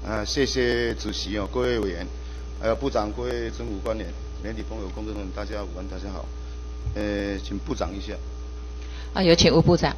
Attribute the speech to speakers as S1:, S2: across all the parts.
S1: 谢谢主席哦，各位委员，还有部长、各位政府官员、媒体朋友、公众人，大家午安，大家好。请部长一下。
S2: 有请吴部长。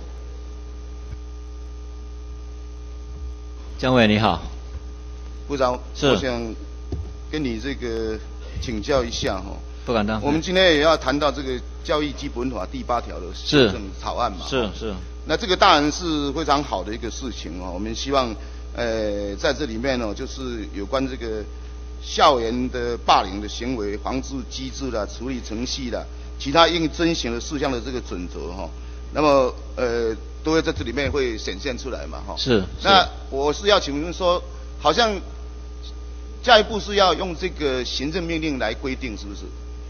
S3: 姜委你好。
S1: 部长，
S3: 是。
S1: 我想跟你这个请教一下哈。
S3: 不敢当。
S1: 我们今天也要谈到这个教育基本法第8条的修正草案嘛。
S3: 是。
S1: 那这个当然是非常好的一个事情哦，我们希望在这里面呢，就是有关这个校园的霸凌的行为防治机制啦、处理程序啦、其他应遵循的事项的这个准则哈，那么都会在这里面会显现出来嘛哈。
S3: 是。
S1: 那我是要请问说，好像教育部是要用这个行政命令来规定，是不是？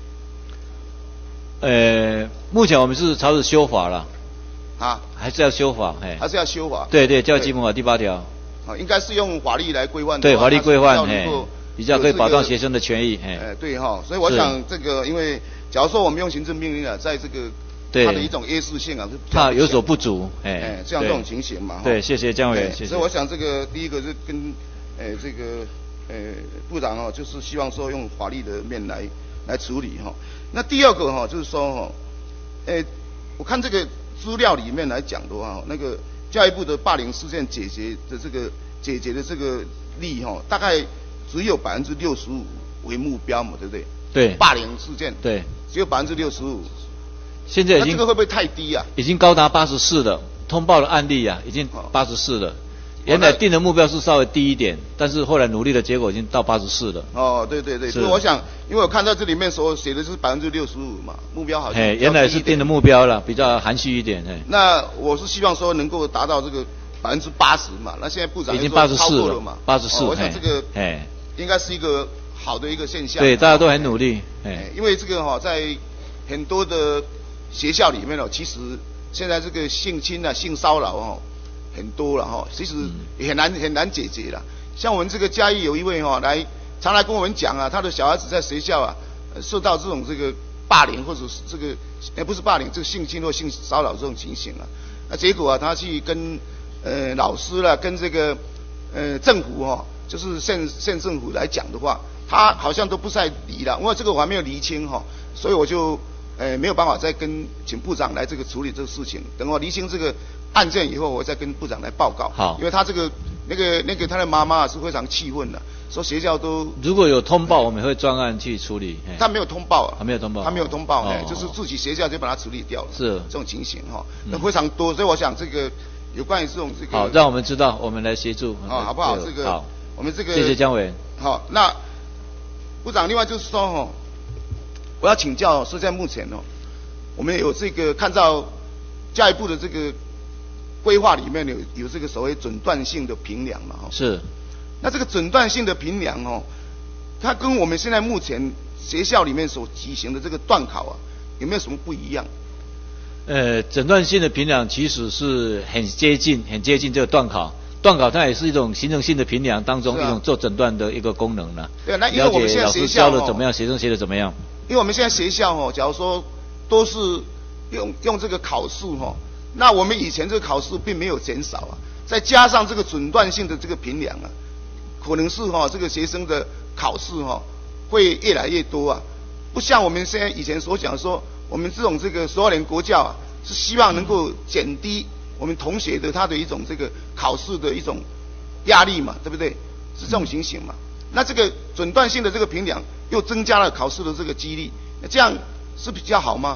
S3: 目前我们是朝着修法了。还是要修法，
S1: 还是要修法。
S3: 对，教育基本法第8条。
S1: 应该是用法律来规范。
S3: 对，法律规范，比较可以保障学生的权益。
S1: 对哈，所以我想这个，因为假如说我们用行政命令啊，在这个它的一种约束性啊，
S3: 它有所不足，
S1: 这样这种情形嘛。
S3: 对，谢谢姜委员，谢谢。
S1: 所以我想这个第一个是跟这个部长哦，就是希望说用法律的面来处理哈。那第二个哈，就是说哈，我看这个资料里面来讲的话，那个教育部的霸凌事件解决的这个率哈，大概只有65%为目标嘛，对不对？
S3: 对。
S1: 霸凌事件。对。只有65%。
S3: 现在已经。
S1: 那这个会不会太低啊？
S3: 已经高达84了，通报的案例啊，已经84了。原来定的目标是稍微低一点，但是后来努力的结果已经到84了。
S1: 哦，对，所以我想，因为我看到这里面所写的是65%嘛，目标好像。
S3: 原来是定的目标了，比较含蓄一点。
S1: 那我是希望说能够达到这个80%嘛，那现在部长
S3: 已经84
S1: 了嘛
S3: ，84。
S1: 我想这个应该是一个好的一个现象。
S3: 对，大家都很努力。
S1: 因为这个在很多的学校里面其实现在这个性侵啊、性骚扰很多了哈，其实也很难解决了。像我们这个嘉义有一位常来跟我们讲啊，他的小孩子在学校啊受到这个霸凌或者是这个不是霸凌，这个性侵或性骚扰这种情形啊，结果他去跟老师啦，跟这个政府就是县政府来讲的话，他好像都不太理了，因为这个我还没有厘清所以我就没有办法再请部长来这个处理这个事情。等我厘清这个案件以后，我再跟部长来报告。
S3: 好，
S1: 因为他那个他的妈妈是非常气愤的，说学校都
S3: 如果有通报，我们会专案去处理。
S1: 他没有通报啊，
S3: 他没有通报，
S1: 就是自己学校就把它处理掉了。
S3: 是
S1: 这种情形那非常多，所以我想这个有关于这种
S3: 好，让我们知道，我们来协助。
S1: 好不好？这个
S3: 好，
S1: 我们这个
S3: 谢谢姜委员。
S1: 好，那部长，另外就是说我要请教，是在目前我们有这个看到教育部的这个规划里面有这个所谓诊断性的评量嘛
S3: 是。
S1: 那这个诊断性的评量它跟我们现在目前学校里面所举行的这个段考啊，有没有什么不一样？
S3: 诊断性的评量其实是很接近这个段考。段考它也是一种行政性的评量当中一种做诊断的一个功能了。
S1: 对，那因为我们现在学校
S3: 了解老师教的怎么样，学生学的怎么样。
S1: 因为我们现在学校假如说都是用这个考试那我们以前这个考试并没有减少啊，再加上这个诊断性的这个评量啊，可能是这个学生的考试会越来越多啊，不像我们现在以前所讲说，我们这种这个12年国教啊，是希望能够减低我们同学的他的一种这个考试的一种压力嘛，对不对？是这种情形嘛。那这个诊断性的这个评量又增加了考试的这个几率，那这样是比较好吗？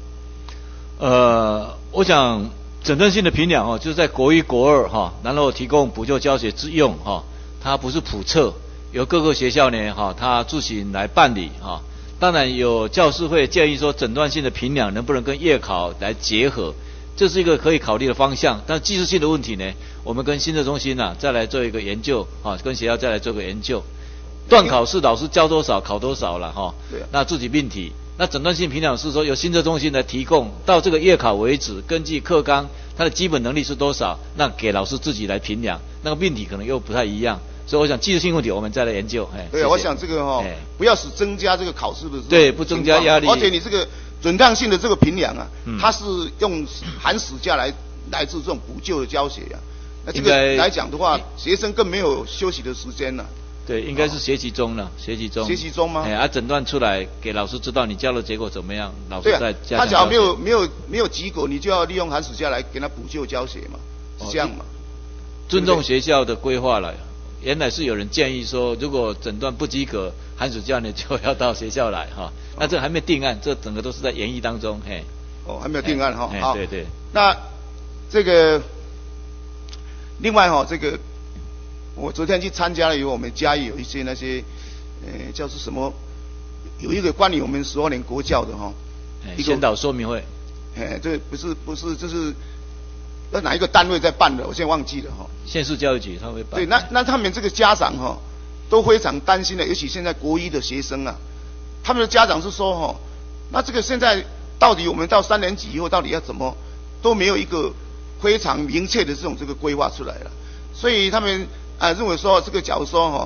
S3: 我想诊断性的评量就是在国1、国2然后提供补救教学之用它不是普测，由各个学校呢它自行来办理当然有教师会建议说，诊断性的评量能不能跟夜考来结合，这是一个可以考虑的方向。但技术性的问题呢，我们跟新政中心再来做一个研究跟学校再来做个研究。段考是老师教多少考多少了那自己命题。那诊断性评量是说由新政中心来提供，到这个月考为止，根据课纲它的基本能力是多少，那给老师自己来评量，那个命题可能又不太一样。所以我想技术性问题我们再来研究。
S1: 对，
S3: 谢谢。
S1: 我想这个不要使增加这个考试的
S3: 对，不增加压力。
S1: 而且你这个诊断性的这个评量啊，它是用寒暑假来自这种补救的教学啊， 那这个来讲的话，学生更没有休息的时间了。
S3: 对，应该是学习中了，学习中。
S1: 学习中吗？
S3: 诊断出来给老师知道你教的结果怎么样，老师再加强。
S1: 他只要没有及格，你就要利用寒暑假来给他补救教学嘛，是这样嘛？
S3: 尊重学校的规划了。原来是有人建议说，如果诊断不及格，寒暑假呢就要到学校来哈。那这还没定案，这整个都是在研议当中，嘿。
S1: 还没有定案哈。好，
S3: 对对。
S1: 那这个另外这个。我昨天去参加了，我们嘉义有一些那些，叫是什么，有一个关于我们12年国教的一个
S3: 宣导说明会。
S1: 这不是，这是哪一个单位在办的？我现在忘记了
S3: 县市教育局他会办。
S1: 对，那他们这个家长都非常担心的，尤其现在国一的学生啊，他们的家长是说那这个现在到底我们到3年级以后到底要怎么，都没有一个非常明确的这个规划出来了，所以他们。认为说这个假如说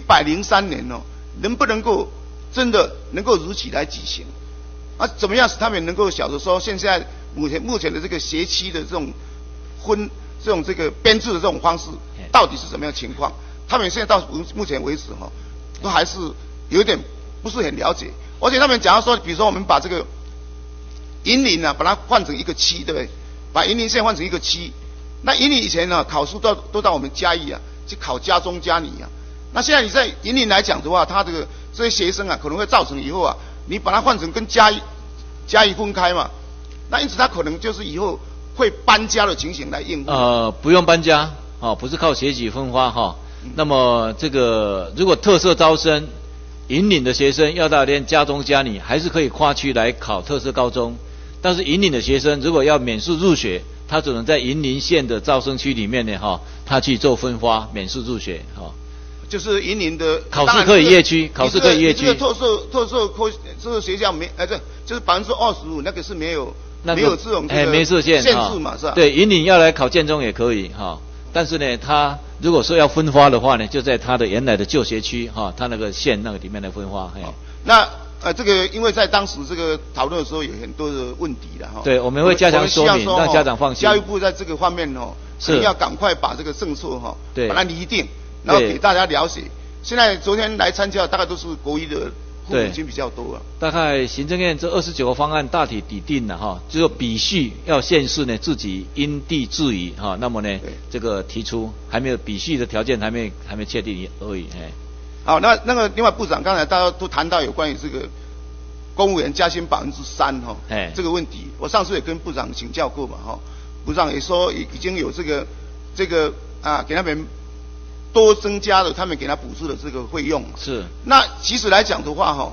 S1: 103年能不能够真的能够如期来举行？怎么样使他们能够晓得说现在目前的这个学期的这种这个编制的这种方式到底是什么样的情况？他们现在到目前为止都还是有点不是很了解，而且他们假如说，比如说我们把这个银岭把它换成一个区，对不对？把银岭县换成一个区，那银岭以前考试都到我们嘉义去考嘉中嘉女那现在你在银岭来讲的话，他这些学生可能会造成以后你把它换成跟嘉义分开嘛，那因此他可能就是以后会搬家的情形来应付。
S3: 不用搬家不是靠学籍分发那么这个如果特色招生，银岭的学生要到连嘉中嘉女，还是可以跨区来考特色高中，但是银岭的学生如果要免试入学，他只能在银林县的招生区里面呢，他去做分发，免试入学，
S1: 就是银林的
S3: 考试可以业区，考试可以业区。
S1: 这个特色学校没，就是25%那个是没有这种
S3: 没设限
S1: 限制嘛，是吧？
S3: 对，银林要来考建中也可以但是呢，他如果说要分发的话呢，就在他的原来的旧学区他那个县那个里面来分发。
S1: 那这个因为在当时这个讨论的时候有很多的问题了
S3: 对，我们会加强说明，让家长放心。
S1: 教育部在这个方面是要赶快把这个政策把它拟定，然后给大家了解。现在昨天来参加大概都是国一的父母亲比较多了。
S3: 大概行政院这29个方案大体拟定了只有比序要县市呢自己因地制宜那么呢这个提出还没有比序的条件还没确定而已。
S1: 好，那个另外部长刚才大家都谈到有关于这个公务员加薪3%这个问题，我上次也跟部长请教过嘛部长也说已经有这个给他们多增加了他们给他补助的这个费用。
S3: 是。那
S1: 其实来讲的话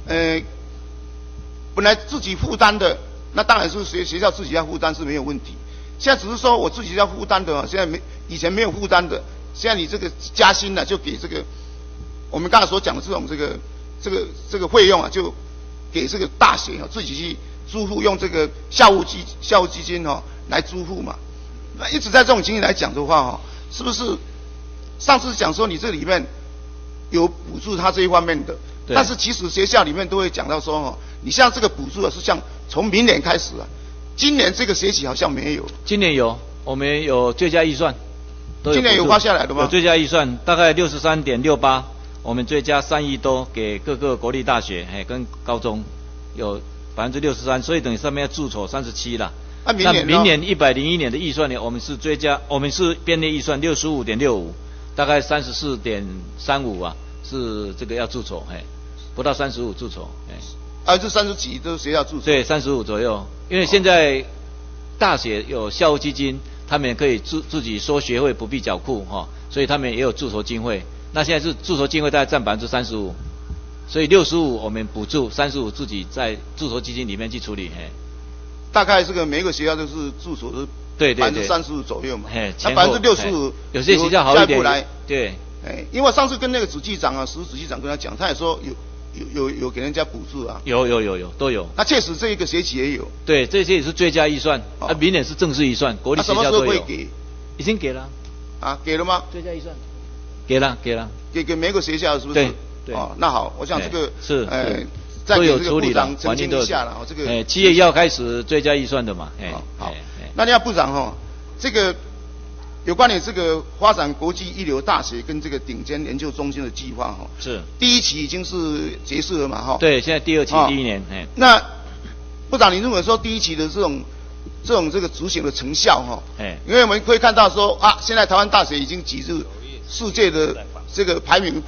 S1: 本来自己负担的，那当然是学校自己要负担是没有问题。现在只是说我自己要负担的现在以前没有负担的，现在你这个加薪就给这个我们刚才所讲的这个费用就给这个大学自己去支付，用这个校务基金来支付嘛。那一直在这种情形来讲的话是不是上次讲说你这里面有补助他这一方面的，但是其实学校里面都会讲到说你像这个补助是像从明年开始今年这个学期好像没有。
S3: 今年有，我们有最佳预算，
S1: 今年有发下来的吗？
S3: 有最佳预算，大概63.68。我们追加3亿多给各个国立大学跟高中有63%，所以等于上面要注筹37了。那明年101年的预算呢，我们是编列预算65.65，大概34.35是这个要注筹不到35注筹
S1: 这30几都是学校注筹。
S3: 对，35左右，因为现在大学有校务基金，他们也可以自己收学费不必缴库所以他们也有注筹经费。那现在是注筹经费大概占35%，所以65我们补助，35自己在注筹基金里面去处理。
S1: 大概这个每一个学校都是注筹的35%左右嘛。那65%
S3: 有些学校好一点。对。
S1: 因为我上次跟那个主计长史主计长跟他讲，他也说有给人家补助啊。
S3: 有都有。
S1: 那确实这一个学期也有。
S3: 对，这些也是追加预算。明年是正式预算，国立学校都有。
S1: 什么时候会给？
S3: 已经给了。
S1: 给了吗？
S3: 追加预算。给了，
S1: 给每个学校是不是？
S3: 对。
S1: 那好，我想这个
S3: 是
S1: 再给这个部长澄清一下了。这个
S3: 7月要开始追加预算的嘛。
S1: 好，那你要部长这个有关于这个发展国际一流大学跟这个顶尖研究中心的计划哈，
S3: 是
S1: 第一期已经是结束了嘛哈？
S3: 对，现在第二期第一年，
S1: 那部长，你认为说第一期的这种这个执行的成效哈？因为我们可以看到说啊，现在台湾大学已经挤入世界的这个排名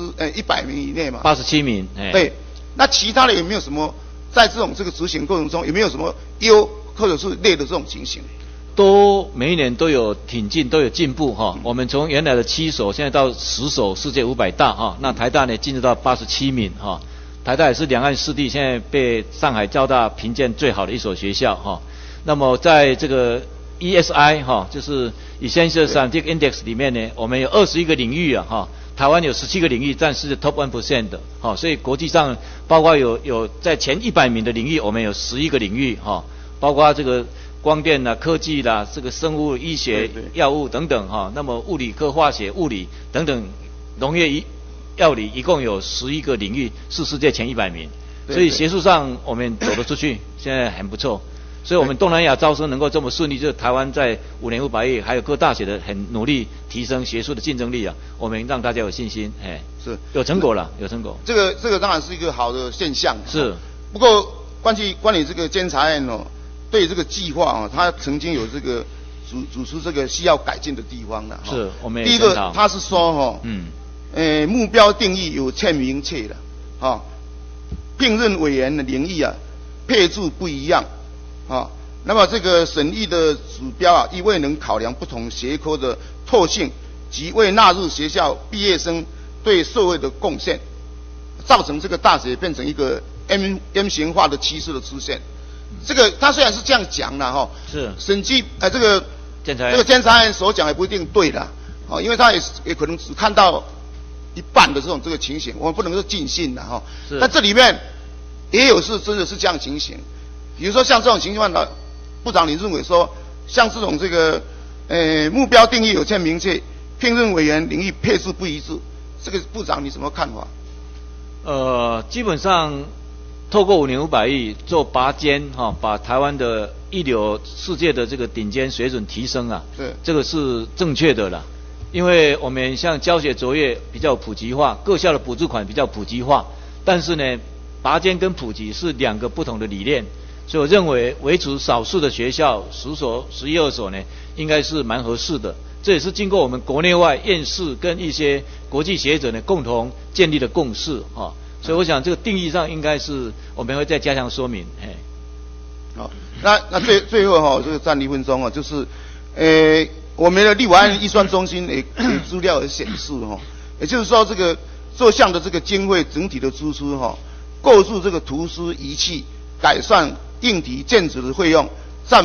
S1: 100名以内嘛
S3: ，87名，
S1: 对，那其他的有没有什么在这个执行过程中有没有什么优或者是劣的这种情形？
S3: 都每一年都有挺进，都有进步哈。我们从原来的7所，现在到10所世界500大哈。那台大呢进入到87名哈。台大也是两岸四地现在被上海交大评鉴最好的一所学校哈。那么在这个 ESI 哈，就是 Essential Scientific Index 里面呢，我们有21个领域啊哈。台湾有17个领域占世界 Top 1% 的哈，所以国际上包括有在前100名的领域，我们有11个领域哈，包括这个光电啦、科技啦、这个生物医学、药物等等哈，那么物理科、化学、物理等等，农业、药理一共有11个领域是世界前100名，所以学术上我们走得出去，现在很不错。所以我们东南亚招生能够这么顺利，就是台湾在5年500亿，还有各大学的很努力提升学术的竞争力啊，我们让大家有信心，
S1: 是
S3: 有成果了，有成果。
S1: 这个当然是一个好的现象。
S3: 是。
S1: 不过关于这个监察院哦，对这个计划啊，他曾经有这个指出这个需要改进的地方的。
S3: 是，我们也
S1: 第一个他是说哈，目标定义有欠明确的，聘任委员的领域啊配置不一样。那么这个审议的指标啊，亦未能考量不同学科的特性及未纳入学校毕业生对社会的贡献，造成这个大学变成一个 M 型化的趋势的出现。这个他虽然是这样讲了哈，
S3: 是
S1: 审计这个监察院所讲也不一定对的，因为他也可能只看到一半的这个情形，我们不能说尽信的哈。但这里面也有真的是这样情形。比如说像这种情况的，部长，你认为说像这种目标定义有欠明确，聘任委员领域配置不一致，这个部长你什么看法？
S3: 基本上透过5年500亿做拔尖哈，把台湾的一流世界的这个顶尖水准提升啊，
S1: 对，
S3: 这个是正确的啦。因为我们像教学卓越比较普及化，各校的补助款比较普及化，但是呢，拔尖跟普及是2个不同的理念。所以我认为维持少数的学校10所、12所呢，应该是蛮合适的。这也是经过我们国内外院士跟一些国际学者呢共同建立的共识啊。所以我想这个定义上应该是我们会再加强说明。
S1: 好，那最后哈，这个占1分钟啊，就是我们的立法院预算中心也资料也显示哈，也就是说这个这项的这个经费整体的支出哈，购入这个图书仪器改善硬体建筑的费用占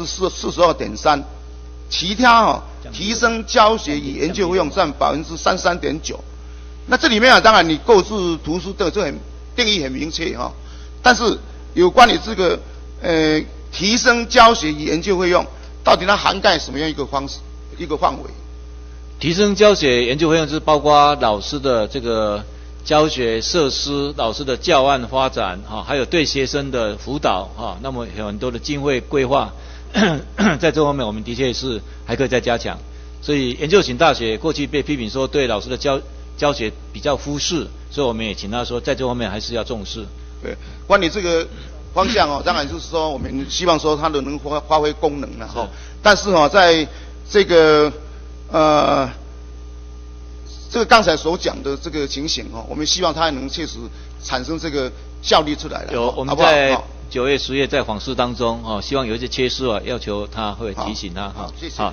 S1: 42.3%，其他提升教学与研究费用占33.9%。那这里面啊，当然你购置图书的这很定义很明确哈，但是有关于这个提升教学与研究费用，到底它涵盖什么样一个方式一个范围？
S3: 提升教学研究费用是包括老师的这个教学设施、老师的教案发展还有对学生的辅导那么有很多的经费规划，在这方面我们的确是还可以再加强。所以研究型大学过去被批评说对老师的教学比较忽视，所以我们也请他说在这方面还是要重视。
S1: 对，关于这个方向当然就是说我们希望说它能发挥功能了但是在这个这个刚才所讲的这个情形我们希望它能确实产生这个效率出来了。
S3: 有，我们在9月10月在访视当中希望有一些缺失要求他会提醒他。
S1: 好，谢谢。